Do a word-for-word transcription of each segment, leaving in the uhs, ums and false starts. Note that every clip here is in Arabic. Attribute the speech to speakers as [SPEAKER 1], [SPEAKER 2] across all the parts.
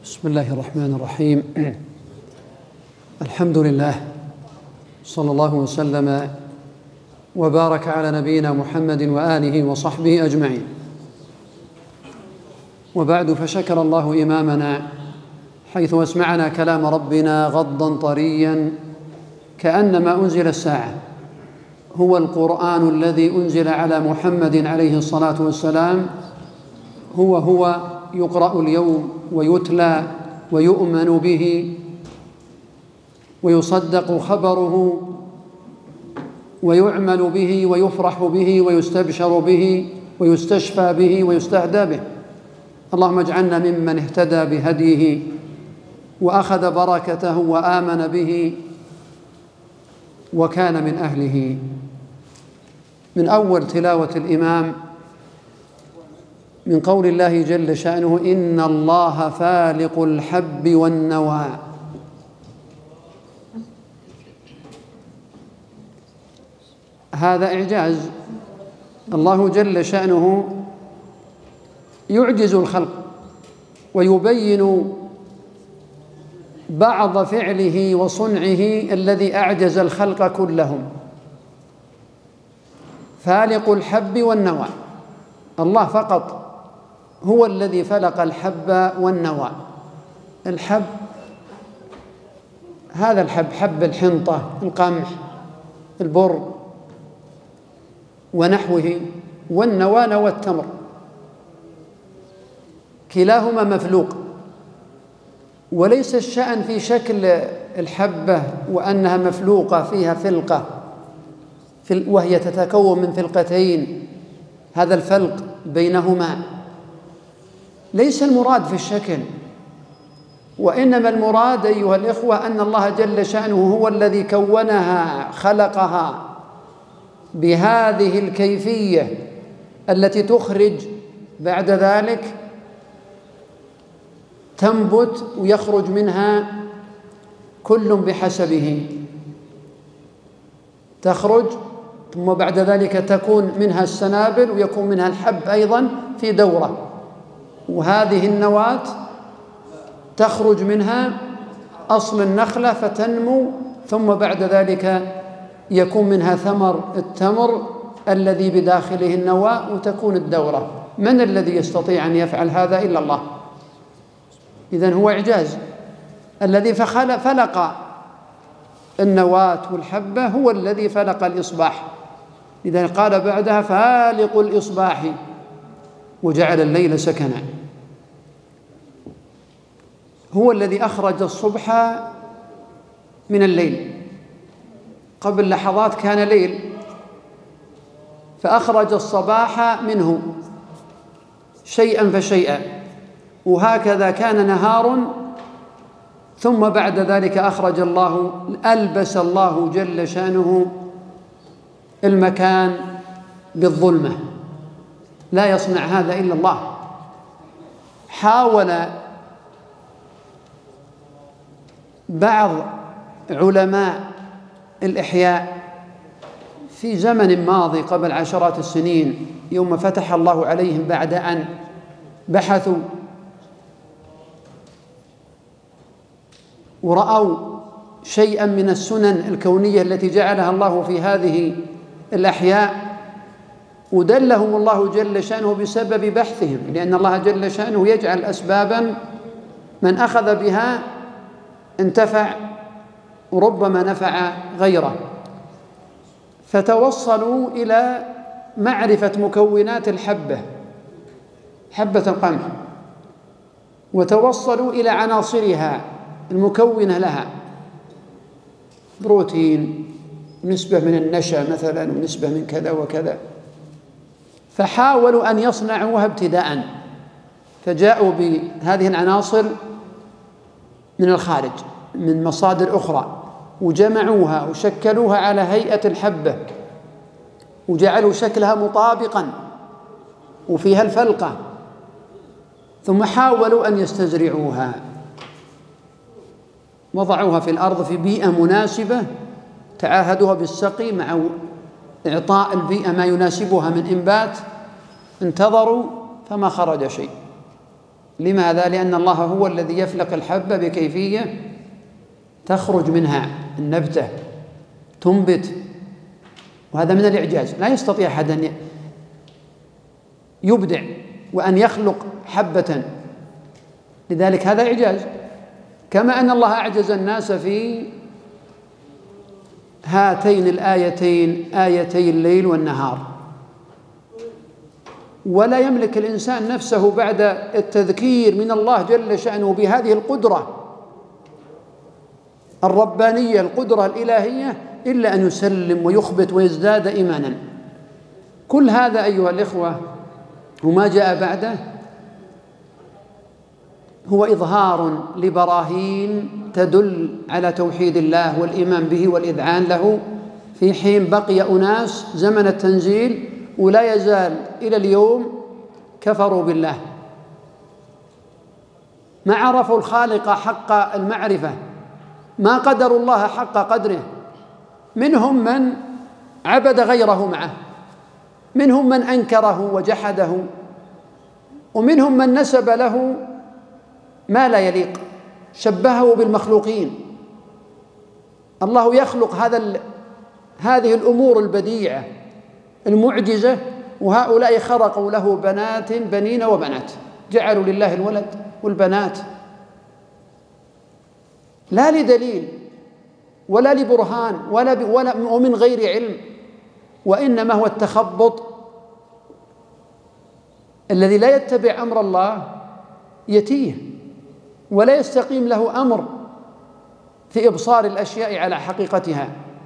[SPEAKER 1] بسم الله الرحمن الرحيم. الحمد لله، صلى الله وسلم وبارك على نبينا محمد وآله وصحبه أجمعين. وبعد، فشكر الله إمامنا حيث أسمعنا كلام ربنا غضا طريا كأنما أنزل الساعة. هو القرآن الذي أنزل على محمد عليه الصلاة والسلام، هو هو يقرأ اليوم ويتلى ويؤمن به ويصدق خبره ويعمل به ويفرح به ويستبشر به ويستشفى به ويستهدى به. اللهم اجعلنا ممن اهتدى بهديه وأخذ بركته وآمن به وكان من أهله. من أول تلاوة الإمام من قول الله جل شأنه: إن الله فالق الحب والنوى. هذا إعجاز. الله جل شأنه يعجز الخلق ويبين بعض فعله وصنعه الذي أعجز الخلق كلهم. فالق الحب والنوى، الله فقط هو الذي فلق الحب والنوى. الحب هذا الحب، حب الحنطة، القمح، البر ونحوه، والنوى نوى التمر، كلاهما مفلوق. وليس الشأن في شكل الحبة وأنها مفلوقة فيها فلقة وهي تتكون من فلقتين، هذا الفلق بينهما ليس المراد في الشكل، وإنما المراد أيها الإخوة أن الله جل شأنه هو الذي كونها، خلقها بهذه الكيفية التي تخرج بعد ذلك، تنبت ويخرج منها كل بحسبه، تخرج ثم بعد ذلك تكون منها السنابل ويكون منها الحب أيضا في دورة، وهذه النواة تخرج منها أصل النخلة فتنمو، ثم بعد ذلك يكون منها ثمر التمر الذي بداخله النواة وتكون الدورة. من الذي يستطيع أن يفعل هذا إلا الله؟ إذن هو إعجاز. الذي فلق النواة والحبة هو الذي فلق الإصباح، إذن قال بعدها: فالق الإصباح وجعل الليل سكنا. هو الذي أخرج الصبح من الليل. قبل لحظات كان ليل، فأخرج الصباح منه شيئا فشيئا، وهكذا كان نهار، ثم بعد ذلك أخرج الله، ألبس الله جل شأنه المكان بالظلمة. لا يصنع هذا إلا الله. حاول بعض علماء الإحياء في زمن ماضي قبل عشرات السنين، يوم فتح الله عليهم بعد أن بحثوا ورأوا شيئا من السنن الكونية التي جعلها الله في هذه الأحياء، ودلهم الله جل شأنه بسبب بحثهم، لأن الله جل شأنه يجعل أسبابا من أخذ بها انتفع وربما نفع غيره. فتوصلوا إلى معرفة مكونات الحبة، حبة القمح، وتوصلوا إلى عناصرها المكونة لها، بروتين، نسبة من النشا مثلا، ونسبة من كذا وكذا. فحاولوا أن يصنعوها ابتداء، فجاءوا بهذه العناصر من الخارج من مصادر أخرى، وجمعوها وشكلوها على هيئة الحبة، وجعلوا شكلها مطابقا وفيها الفلقة، ثم حاولوا أن يستزرعوها، وضعوها في الأرض في بيئة مناسبة، تعاهدوها بالسقي مع إعطاء البيئة ما يناسبها من إنبات، انتظروا فما خرج شيء، لماذا؟ لأن الله هو الذي يفلق الحبة بكيفية تخرج منها النبتة تنبت، وهذا من الإعجاز. لا يستطيع أحد أن يبدع وأن يخلق حبة، لذلك هذا إعجاز. كما أن الله أعجز الناس في هاتين الآيتين، آيتي الليل والنهار، ولا يملك الإنسان نفسه بعد التذكير من الله جل شأنه بهذه القدرة الربانية، القدرة الإلهية، إلا أن يسلم ويخبت ويزداد إيمانا. كل هذا أيها الإخوة وما جاء بعده هو إظهار لبراهين تدل على توحيد الله والإيمان به والإذعان له، في حين بقي أناس زمن التنزيل ولا يزال إلى اليوم كفروا بالله، ما عرفوا الخالق حق المعرفة، ما قدروا الله حق قدره. منهم من عبد غيره معه، منهم من أنكره وجحده، ومنهم من نسب له ما لا يليق، شبهه بالمخلوقين. الله يخلق هذا هذه الأمور البديعة المعجزة، وهؤلاء خرقوا له بنات بنين وبنات، جعلوا لله الولد والبنات، لا لدليل ولا لبرهان ولا, ولا ومن غير علم، وإنما هو التخبط الذي لا يتبع أمر الله يتيه ولا يستقيم له أمر في إبصار الأشياء على حقيقتها.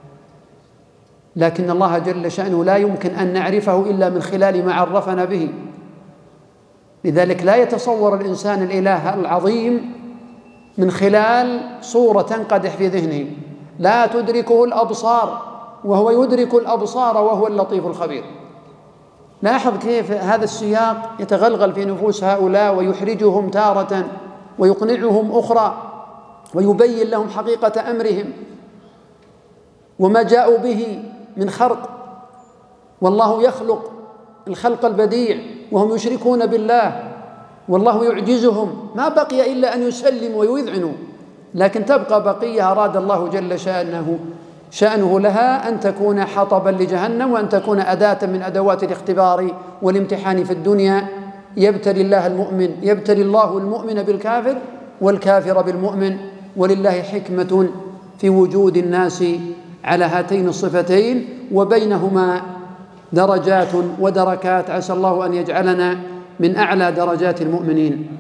[SPEAKER 1] لكن الله جل شأنه لا يمكن أن نعرفه إلا من خلال ما عرفنا به، لذلك لا يتصور الإنسان الإله العظيم من خلال صورة تنقدح في ذهنه، لا تدركه الأبصار وهو يدرك الأبصار وهو اللطيف الخبير. لاحظ كيف هذا السياق يتغلغل في نفوس هؤلاء ويحرجهم تارة ويقنعهم أخرى، ويبين لهم حقيقة أمرهم وما جاءوا به من خرق. والله يخلق الخلق البديع وهم يشركون بالله، والله يعجزهم، ما بقي إلا أن يسلموا ويذعنوا، لكن تبقى بقية أراد الله جل شأنه شأنه لها أن تكون حطبا لجهنم، وأن تكون أداة من أدوات الاختبار والامتحان في الدنيا. يبتلي الله المؤمن يبتلي الله المؤمن بالكافر والكافر بالمؤمن، ولله حكمة في وجود الناس على هاتين الصفتين، وبينهما درجات ودركات، عسى الله أن يجعلنا من أعلى درجات المؤمنين.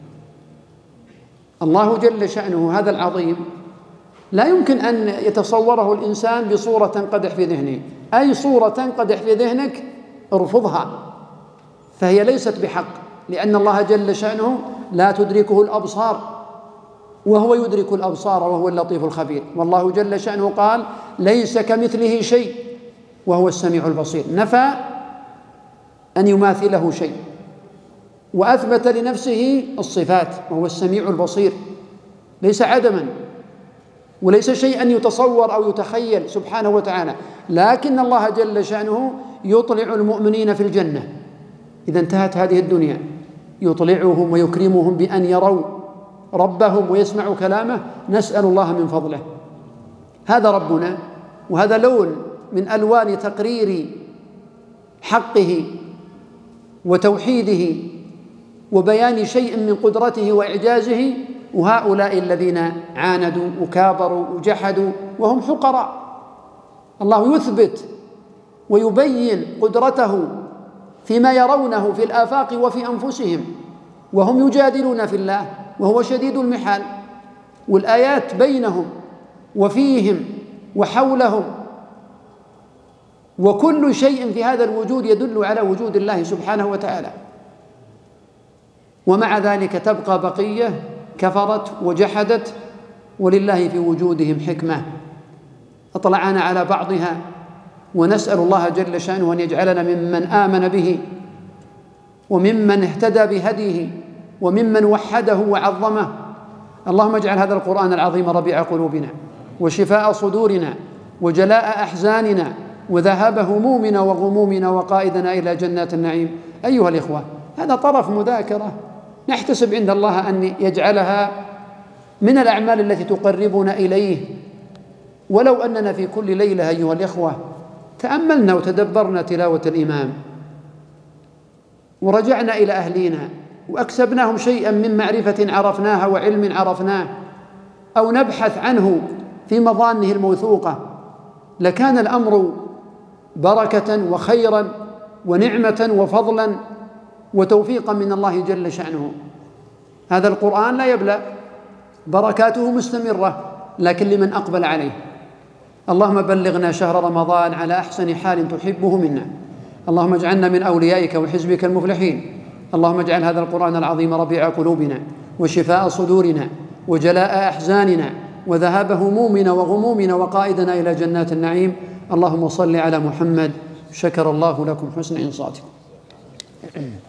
[SPEAKER 1] الله جل شأنه هذا العظيم لا يمكن أن يتصوره الإنسان بصورة تنقدح في ذهنه، أي صورة تنقدح في ذهنك ارفضها، فهي ليست بحق، لأن الله جل شأنه لا تدركه الأبصار وهو يدرك الأبصار وهو اللطيف الخبير. والله جل شأنه قال ليس كمثله شيء وهو السميع البصير، نفى أن يماثله شيء وأثبت لنفسه الصفات وهو السميع البصير، ليس عدما وليس شيئا يتصور أو يتخيل سبحانه وتعالى. لكن الله جل شأنه يطلع المؤمنين في الجنة إذا انتهت هذه الدنيا، يطلعهم ويكرمهم بأن يروا ربهم ويسمعوا كلامه. نسأل الله من فضله. هذا ربنا، وهذا لون من ألوان تقرير حقه وتوحيده وبيان شيء من قدرته وإعجازه. وهؤلاء الذين عاندوا وكابروا وجحدوا وهم حقراء، الله يثبت ويبين قدرته فيما يرونه في الآفاق وفي أنفسهم، وهم يجادلون في الله وهو شديد المحال، والآيات بينهم وفيهم وحولهم، وكل شيء في هذا الوجود يدل على وجود الله سبحانه وتعالى. ومع ذلك تبقى بقية كفرت وجحدت، ولله في وجودهم حكمة أطلعنا على بعضها، ونسأل الله جل شأنه أن يجعلنا ممن آمن به وممن اهتدى بهديه وممن وحده وعظمه. اللهم اجعل هذا القرآن العظيم ربيع قلوبنا وشفاء صدورنا وجلاء أحزاننا وذهاب همومنا وغمومنا وقائدنا إلى جنات النعيم. أيها الإخوة، هذا طرف مذاكرة نحتسب عند الله أن يجعلها من الأعمال التي تقربنا إليه. ولو أننا في كل ليلة أيها الإخوة تأملنا وتدبرنا تلاوة الإمام ورجعنا إلى أهلينا وأكسبناهم شيئا من معرفة عرفناها وعلم عرفناه، أو نبحث عنه في مظانه الموثوقة، لكان الأمر بركة وخيرا ونعمة وفضلا وتوفيقا من الله جل شأنه. هذا القرآن لا يبلى، بركاته مستمرة، لكن لمن أقبل عليه. اللهم بلغنا شهر رمضان على أحسن حال تحبه منا. اللهم اجعلنا من أوليائك وحزبك المفلحين. اللهم اجعل هذا القرآن العظيم ربيع قلوبنا وشفاء صدورنا وجلاء أحزاننا وذهاب همومنا وغمومنا وقائدنا إلى جنات النعيم. اللهم صل على محمد. شكر الله لكم حسن إنصاتكم.